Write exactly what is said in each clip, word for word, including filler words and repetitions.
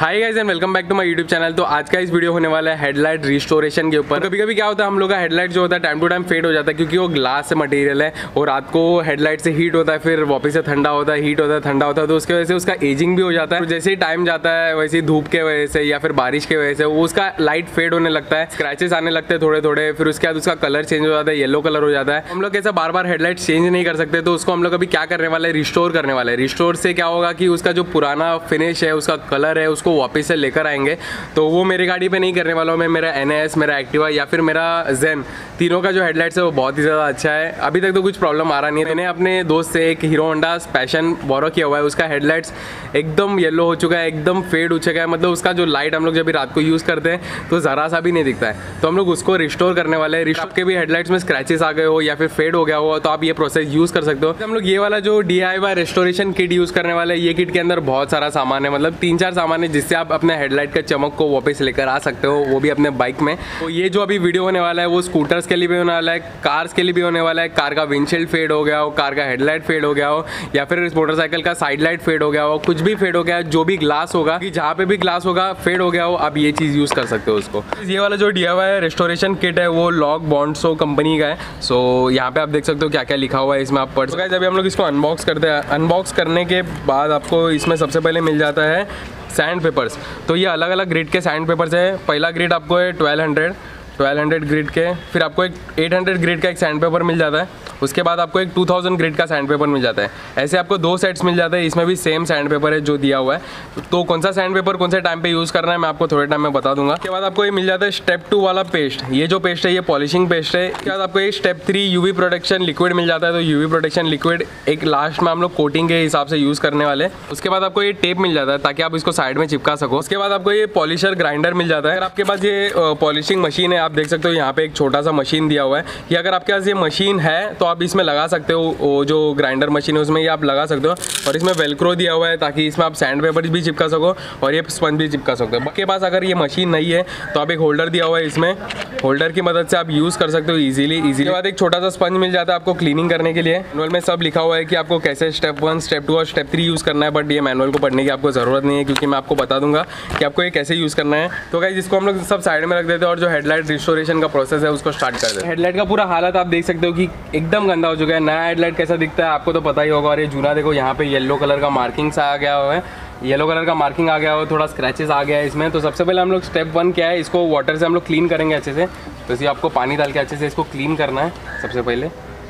Hi guys and welcome back to my YouTube channel. तो आज का इस वीडियो होने वाला है हेडलाइट रिस्टोरेशन के ऊपर। कभी कभी क्या होता है, हम लोग का हेडलाइट जो होता है टाइम टू टाइम फेड हो जाता है क्योंकि वो ग्लास से मटेरियल है और रात को हेडलाइट से हीट होता है, फिर वापस से ठंडा होता है, हीट होता है, ठंडा होता है, तो उसकी वजह से उसका एजिंग भी हो जाता है। जैसे ही टाइम जाता है वैसे ही धूप के वजह से या फिर बारिश की वजह से वो उसका लाइट फेड होने लगता है, स्क्रैचेस आने लगते हैं थोड़े थोड़े, फिर उसके बाद उसका कलर चेंज हो जाता है, येलो कलर हो जाता है। हम लोग ऐसा बार बार हेडलाइट चेंज नहीं कर सकते, तो उसको हम लोग अभी क्या करने वाले हैं, रिस्टोर करने वाले हैं। रिस्टोर से क्या होगा कि उसका जो पुराना फिनिश है, उसका कलर है, उसको वापस से लेकर आएंगे। तो वो मेरी गाड़ी पे नहीं करने वाला हूँ मैं, मेरा एन एस, मेरा एक्टिवा या फिर मेरा जेन, तीनों का जो हेडलाइट्स है वो बहुत ही ज़्यादा अच्छा है। अभी तक तो कुछ प्रॉब्लम आ रहा नहीं है। मैंने अपने दोस्त से एक हीरो होंडा पैशन बोरो किया हुआ है, उसका हेडलाइट्स एकदम येलो हो चुका है, एकदम फेड हो चुका है। मतलब उसका जो लाइट हम लोग जब भी रात को यूज़ करते हैं तो ज़रा सा भी नहीं दिखता है। तो हम लोग उसको रिस्टोर करने वाले हैं। आपके भी हेडलाइट्स में स्क्रैचेस आ गए हो या फिर फेड हो गया हो तो आप ये प्रोसेस यूज़ कर सकते हो। हम लोग ये वाला जो D I Y restoration kit use करने वाले हैं, ये किट के अंदर बहुत सारा सामान है, मतलब तीन चार सामान है जिससे आप अपने हेडलाइट का चमक को वापस लेकर आ सकते हो, वो भी अपने बाइक में। तो ये जो अभी वीडियो होने वाला है वो स्कूटर्स के लिए भी होने वाला है, कार्स के लिए भी होने वाला है। कार का विंडशील्ड फेड हो गया हो, कार का हेडलाइट फेड हो गया हो या फिर मोटरसाइकिल का साइड लाइट फेड हो गया हो, कुछ भी फेड हो गया, जो भी ग्लास होगा, कि जहाँ पे भी ग्लास होगा फेड हो गया हो, आप ये चीज़ यूज़ कर सकते हो उसको। ये वाला जो D I Y restoration kit है वो लॉग बॉन्ड्सो कंपनी का है। सो यहाँ पे आप देख सकते हो क्या क्या लिखा हुआ है इसमें, आप पढ़ सकते हो। अभी हम लोग इसको अनबॉक्स करते हैं। अनबॉक्स करने के बाद आपको इसमें सबसे पहले मिल जाता है सैंड पेपर्स। तो ये अलग अलग ग्रेड के सैंड पेपर्स है। पहला ग्रेड आपको है twelve hundred twelve hundred grade के, फिर आपको एक एट हंड्रेड ग्रेड का एक सैंड पेपर मिल जाता है। उसके बाद आपको एक टू थाउज़ेंड ग्रेड का सैंड पेपर मिल जाता है। ऐसे आपको दो सेट्स मिल जाते हैं। इसमें भी सेम सैंड पेपर है जो दिया हुआ है। तो कौन सा सैंड पेपर कौन से टाइम पे यूज़ करना है मैं आपको थोड़े टाइम में बता दूंगा। उसके बाद आपको ये मिल जाता है स्टेप टू वाला पेस्ट। ये जो पेस्ट है ये पॉलिशिंग पेस्ट है। उसके बाद आपको एक step three UV protection liquid मिल जाता है। तो यूवी प्रोटेक्शन लिक्विड एक लास्ट में हम लोग कोटिंग के हिसाब से यूज़ करने वाले। उसके बाद आपको ये टेप मिल जाता है ताकि आप इसको साइड में चिपका सको। उसके बाद आपको ये पॉलिशर ग्राइंडर मिल जाता है। अगर आपके पास ये पॉलिशिंग मशीन है, आप देख सकते हो यहाँ पे एक छोटा सा मशीन दिया हुआ है कि अगर आपके पास ये मशीन है तो आप इसमें लगा सकते हो। वो जो ग्राइंडर मशीन है उसमें ये आप लगा सकते हो। और इसमें वेलक्रो दिया हुआ है ताकि इसमें आप सैंड पेपर भी चिपका सको और ये स्पंज भी चिपका सकते हो। आपके पास अगर ये मशीन नहीं है तो आप एक होल्डर दिया हुआ है, इसमें होल्डर की मदद से आप यूज़ कर सकते हो ईजिली ईजिली। उसके बाद एक छोटा सा स्पंज मिल जाता है आपको क्लीनिंग करने के लिए। मैनुअल में सब लिखा हुआ है कि आपको कैसे स्टेप वन, स्टेप टू और स्टेप थ्री यूज़ करना है, बट ये मैनुअल को पढ़ने की आपको ज़रूरत नहीं है क्योंकि मैं आपको बता दूंगा कि आपको ये कैसे यूज़ करना है। तो गाइस इसको हम लोग सब साइड में रख देते हैं और जो हेडलाइट रिस्टोरेशन का प्रोसेस है उसको स्टार्ट कर देते हैं। हेडलाइट का पूरा हालत आप देख सकते हो कि एकदम गंदा हो चुका है। नया हेडलाइट कैसा दिखता है आपको तो पता ही होगा। और ये जूना देखो, यहाँ पे येलो कलर का मार्किंग्स आ गया हुआ है, येलो कलर का मार्किंग आ गया हो, थोड़ा स्क्रैचेस आ गया है इसमें। तो सबसे पहले हम लोग स्टेप वन क्या है, इसको वाटर से हम लोग क्लीन करेंगे अच्छे से। तो इसे आपको पानी डाल के अच्छे से इसको क्लीन करना है सबसे पहले।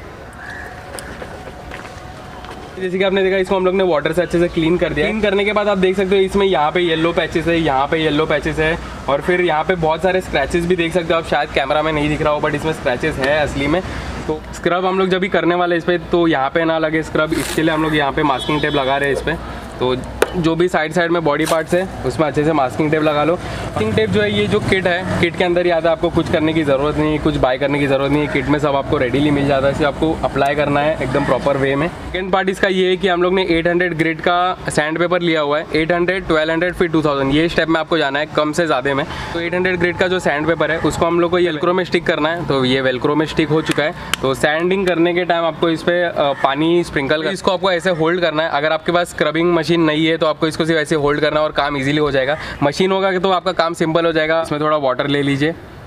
जैसे कि आपने देखा इसको हम लोग ने वाटर से अच्छे से क्लीन कर दिया। क्लीन करने के बाद आप देख सकते हो इसमें यहाँ पे येलो पैचेस है, यहाँ पे येलो पैचेस है और फिर यहाँ पे बहुत सारे स्क्रैचेस भी देख सकते हो आप। शायद कैमरा में नहीं दिख रहा हो बट इसमें स्क्रैचेस है असली में। तो स्क्रब हम लोग जब भी करने वाले इस पर, तो यहाँ पे ना लगे स्क्रब, इसके लिए हम लोग यहाँ पे मास्किंग टेप लगा रहे हैं इस पर। तो जो भी साइड साइड में बॉडी पार्ट्स है उसमें अच्छे से मास्किंग टेप लगा लो। मास्किंग टेप जो है ये जो किट है, किट के अंदर याद है आपको कुछ करने की ज़रूरत नहीं है, कुछ बाय करने की ज़रूरत नहीं है। किट में सब आपको रेडीली मिल जाता है, इसे आपको अप्लाई करना है एकदम प्रॉपर वे में। सेकेंड पार्ट इसका ये है कि हम लोग ने एट हंड्रेड ग्रेड का सैंड पेपर लिया हुआ है। एट हंड्रेड, ट्वेल्व हंड्रेड फिर टू थाउज़ेंड, ये स्टेप में आपको जाना है कम से ज़्यादा में। तो एट हंड्रेड ग्रेड का जो सैंड पेपर है उसको हम लोग को ये वेलक्रो में स्टिक करना है। तो ये वेलक्रो में स्टिक हो चुका है। तो सैंडिंग करने के टाइम आपको इस पर पानी स्प्रिंकल कर, इसको आपको ऐसे होल्ड करना है। अगर आपके पास स्क्रबिंग मशीन नहीं है तो आपको इसको सिर्फ ऐसे होल्ड करना और काम इजीली हो जाएगा। मशीन होगा तो आपका काम सिंपल हो जाएगा। इसमें थोड़ा वाटर ले लीजिए।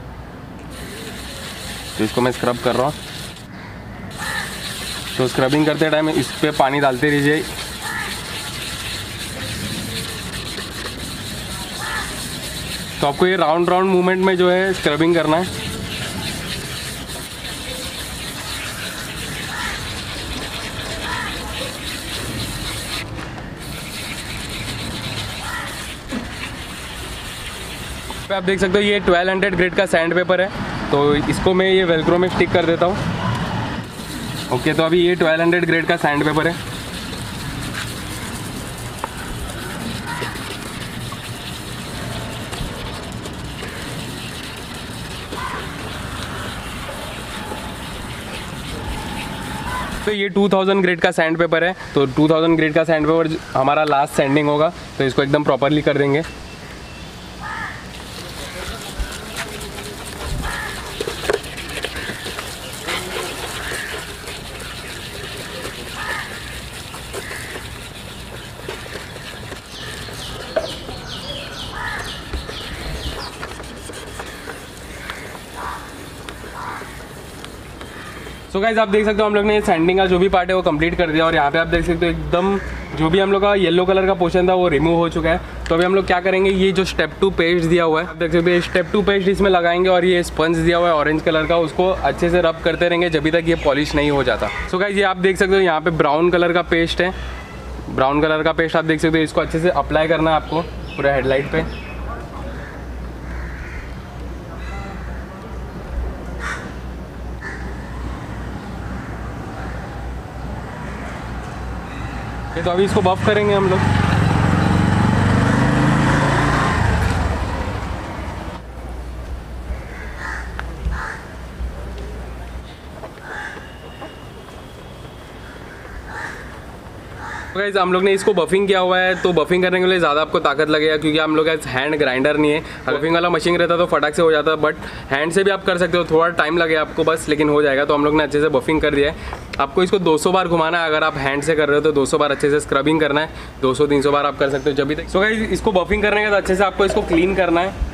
तो इसको मैं स्क्रब कर रहा हूँ। तो स्क्रबिंग करते टाइम इस पे पानी डालते रहिए। तो आपको ये राउंड राउंड मूवमेंट में जो है स्क्रबिंग करना है। पे आप देख सकते हो ये ट्वेल्व हंड्रेड ग्रेड का सैंड पेपर है। तो इसको मैं ये वेलक्रो में स्टिक कर देता हूँ। ओके, तो अभी ये ट्वेल्व हंड्रेड ग्रेड का सैंड पेपर है। तो ये टू थाउज़ेंड ग्रेड का सैंड पेपर है। तो टू थाउज़ेंड ग्रेड का सैंड पेपर हमारा लास्ट सैंडिंग होगा। तो इसको एकदम प्रॉपरली कर देंगे। सो गाइस आप देख सकते हो हम लोग ने सैंडिंग का जो भी पार्ट है वो कंप्लीट कर दिया और यहाँ पे आप देख सकते हो एकदम जो भी हम लोग का येलो कलर का पोर्शन था वो रिमूव हो चुका है। तो अभी हम लोग क्या करेंगे, ये जो स्टेप टू पेस्ट दिया हुआ है आप देख सकते हो, स्टेप टू पेस्ट इसमें लगाएंगे और ये स्पंज दिया हुआ है ऑरेंज कलर का, उसको अच्छे से रब करते रहेंगे जब तक ये पॉलिश नहीं हो जाता। सो गाइस ये आप देख सकते हो यहाँ पे ब्राउन कलर का पेस्ट है, ब्राउन कलर का पेस्ट आप देख सकते हो, इसको अच्छे से अप्लाई करना है आपको पूरा हेडलाइट पे। तो अभी इसको बफ करेंगे हम लोग। गाइस हम लोग ने इसको बफिंग किया हुआ है, तो बफिंग करने के लिए ज़्यादा आपको ताकत लगेगा क्योंकि हम लोग हैंड ग्राइंडर नहीं है। बफिंग वाला मशीन रहता तो फटाक से हो जाता, बट हैंड से भी आप कर सकते हो, थोड़ा टाइम लगेगा आपको बस, लेकिन हो जाएगा। तो हम लोग ने अच्छे से बफिंग कर दिया है। आपको इसको दो सौ बार घुमाना है, अगर आप हैंड से कर रहे हो तो दो सौ बार अच्छे से स्क्रबिंग करना है, दो सौ तीन सौ बार आप कर सकते हो जब तक। सो गाइस इसको बफिंग करने के बाद अच्छे से आपको इसको क्लीन करना है।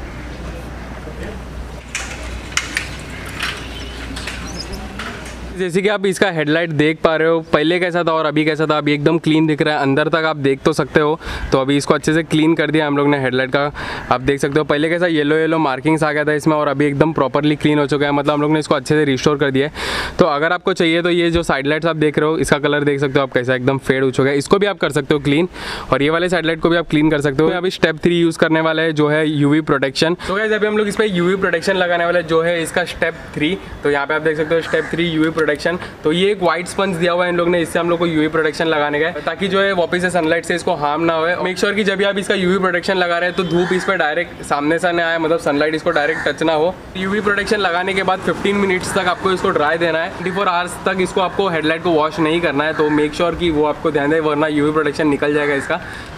जैसे कि आप इसका हेडलाइट देख पा रहे हो, पहले कैसा था और अभी कैसा था, अभी एकदम क्लीन दिख रहा है, अंदर तक आप देख तो सकते हो। तो अभी इसको अच्छे से क्लीन कर दिया हम लोग ने हेडलाइट का। आप देख सकते हो पहले कैसा येलो येलो मार्किंग्स आ गया था इसमें, और अभी एकदम प्रॉपरली क्लीन हो चुका है, मतलब हम लोग ने इसको अच्छे से रिस्टोर कर दिया है। तो अगर आपको चाहिए तो ये जो साइड लाइट्स आप देख रहे हो, इसका कलर देख सकते हो आप कैसा एकदम फेड हो चुका है, इसको भी आप कर सकते हो क्लीन, और ये वाले साइड लाइट को भी आप क्लीन कर सकते हो। अभी स्टेप थ्री यूज़ करने वाला है जो है यूवी प्रोटेक्शन। तो गाइस अभी हम लोग इस पर यूवी प्रोटेक्शन लगाने वाले जो है इसका स्टेप थ्री। तो यहाँ पे आप देख सकते हो स्टेप थ्री यूवी प्रोटेक्शन। तो ये एक वाइट स्पंज दिया हुआ है इन लोग ने, इससे हम लोग को यूवी प्रोटेक्शन लगाने का, ताकि जो है वापस से सनलाइट से इसको हार्म ना हो। मेक श्योर कि जब भी आप इसका यूवी प्रोटेक्शन लगा रहे हैं तो धूप इस पर डायरेक्ट सामने से ना आए, मतलब सनलाइट इसको डायरेक्ट टच ना हो। यूवी प्रोटेक्शन लगाने के बाद फिफ्टीन मिनट्स तक आपको इसको ड्राई देना है। ट्वेंटी फोर आवर्स तक इसको आपको हेडलाइट को वॉश नहीं करना है, तो मेक श्योर कि वो आपको ध्यान दे, वरना यूवी प्रोटेक्शन निकल जाएगा इसका।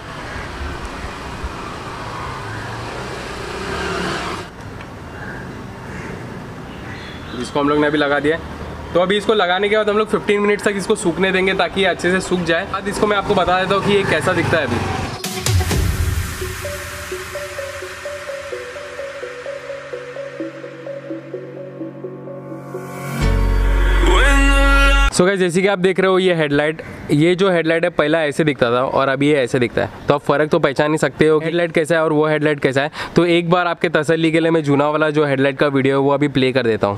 जिसको हम लोग ने अभी लगा दिया है। तो अभी इसको लगाने के बाद हम लोग फिफ्टीन मिनट्स तक इसको सूखने देंगे ताकि ये अच्छे से सूख जाए। बाद इसको मैं आपको बता देता हूँ कि ये कैसा दिखता है अभी। सो so गाइस जैसे कि आप देख रहे हो ये हेडलाइट, ये जो हेडलाइट है पहला ऐसे दिखता था और अभी ये ऐसे दिखता है। तो आप फ़र्क तो पहचान नहीं सकते हो हेडलाइट कैसा है और वो हेडलाइट कैसा है। तो एक बार आपके तसल्ली के लिए मैं जूना वाला जो हेडलाइट का वीडियो है वो अभी प्ले कर देता हूँ।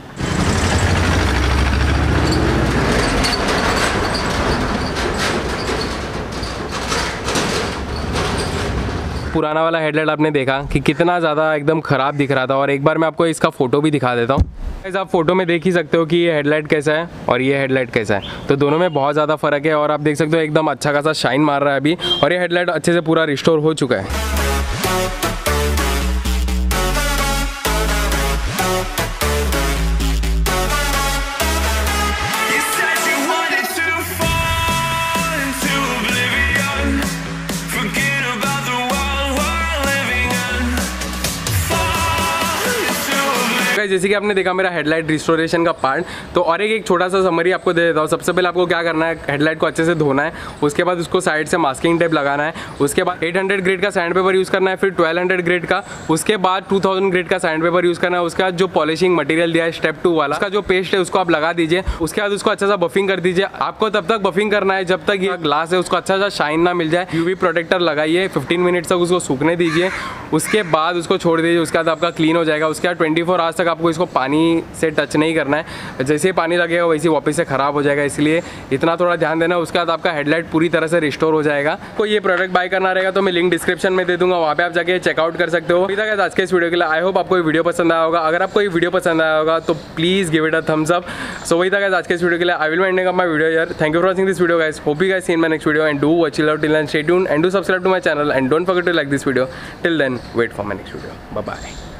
पुराना वाला हेडलाइट आपने देखा कि कितना ज़्यादा एकदम ख़राब दिख रहा था, और एक बार मैं आपको इसका फ़ोटो भी दिखा देता हूँ। गाइस आप फोटो में देख ही सकते हो कि ये हेडलाइट कैसा है और ये हेडलाइट कैसा है, तो दोनों में बहुत ज़्यादा फ़र्क है। और आप देख सकते हो एकदम अच्छा खासा शाइन मार रहा है अभी, और ये हेडलाइट अच्छे से पूरा रिस्टोर हो चुका है। जैसे कि आपने देखा मेरा हेडलाइट रिस्टोरेशन का पार्ट, तो और एक एक छोटा सा समरी आपको दे देता हूँ। सबसे पहले आपको क्या करना है, हेडलाइट को अच्छे से धोना है, उसके बाद उसको साइड से मास्किंग टेप लगाना है, उसके बाद एट हंड्रेड ग्रेड का सैंड पेपर यूज़ करना है, फिर ट्वेल्व हंड्रेड ग्रेड का, उसके बाद टू थाउज़ेंड ग्रेड का सैंड पेपर यूज़ करना है। उसके बाद जो पॉलिशिंग मटेरियल दिया है स्टेप टू वाला, उसका जो पेस्ट है उसको आप लगा दीजिए। उसके बाद उसको अच्छा सा बफिंग कर दीजिए। आपको तब तक बफिंग करना है जब तक ये ग्लास है उसको अच्छा सा शाइन ना मिल जाए। यूवी प्रोटेक्टर लगाइए, फिफ्टीन मिनट्स तक उसको सूखने दीजिए, उसके बाद उसको छोड़ दीजिए। उसके बाद आपका क्लीन हो जाएगा। उसके बाद ट्वेंटी फोर आवर्स तक आपको इसको पानी से टच नहीं करना है, जैसे ही पानी लगेगा वैसे वापस से ख़राब हो जाएगा, इसलिए इतना थोड़ा ध्यान देना। उसके बाद आपका हेडलाइट पूरी तरह से रिस्टोर हो जाएगा। कोई ये प्रोडक्ट बाय करना रहेगा तो मैं लिंक डिस्क्रिप्शन में दे दूंगा, वहाँ पे आप जाके चेकआउट कर सकते हो। अभी तक आज के इस वीडियो के लिए आई होप आपको ये वीडियो पसंद आया होगा। अगर आपको ये वीडियो पसंद आया होगा तो please give it a thumbs up. So वही तक आज के इस वीडियो के लिए I will winding up my video here. Thank you for watching this video guys, hope you guys see in my next video and do watch it out till then, stay tuned and do subscribe to my channel and don't forget to like this video. Till then wait for my next video, bye bye.